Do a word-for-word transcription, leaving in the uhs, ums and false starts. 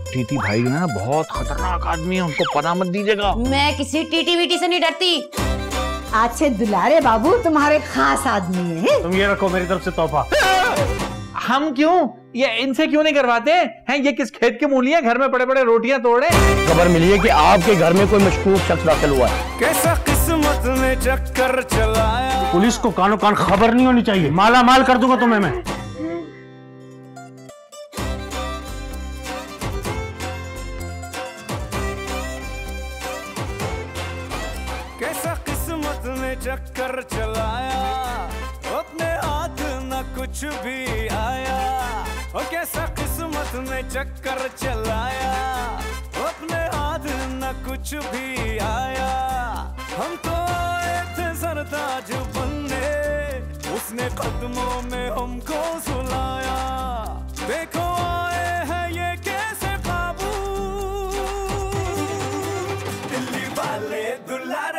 TT भाई ना बहुत खतरनाक आदमी है, उनको पता मत दीजिएगा। मैं किसी टीटी वीटी से नहीं डरती। आज से दुलारे बाबू तुम्हारे खास आदमी है। तुम ये रखो मेरी तरफ से तोहफा। हम क्यों, ये इनसे क्यों नहीं करवाते हैं? ये किस खेत के मूली है, घर में बड़े बड़े रोटियां तोड़े। खबर मिली है कि आपके घर में कोई मशकूक शख्स दाखिल हुआ है। कैसा किस्मत ने चक्कर चलाया। पुलिस को कानो कान खबर नहीं होनी चाहिए, माला माल कर दूंगा तुम्हें मैं। कैसा किस्मत ने चक्कर चलाया, अपने हाथ न कुछ भी आया। और कैसा किस्मत ने चक्कर चलाया, अपने हाथ न कुछ भी आया। हम तो आए थे सरताज बनने, उसने कदमों में हमको सुलाया। देखो आए हैं ये कैसे काबू, दिल्ली वाले दुलारे